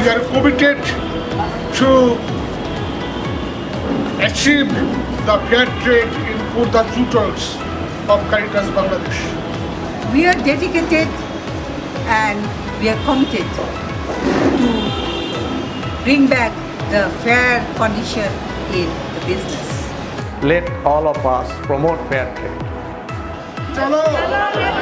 We are committed to achieve the fair trade in both the jute of Caritas Bangladesh. We are dedicated and we are committed to bring back the fair condition in the business. Let all of us promote fair trade. Chalo!